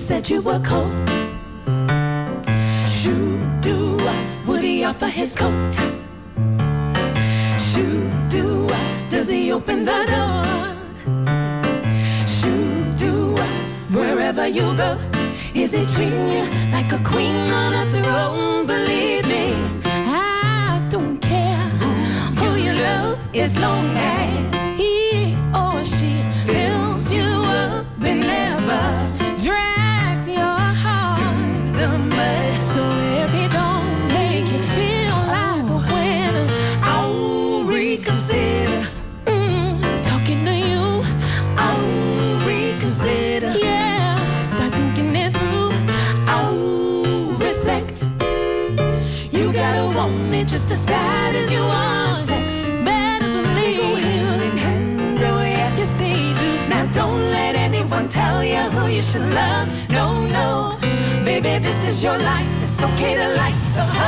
said you were cold. Shoo-doo, would he offer his coat? Shoo-doo, does he open the door? Shoo-doo, wherever you go, is he treating you like a queen on a throne? Believe me, I don't care who you love, as long as he or she fills you up and never drags your heart through the mud. So if he don't make you feel like a winner, I'll reconsider. Talking to you, I'll reconsider. Yeah, start thinking it through. I'll respect. You gotta want it just as bad as you want sex. Better believe. Go hand in hand, oh yes, yes they do. Now don't let anyone tell you who you should love. No, no, baby, this is your life. It's okay to like the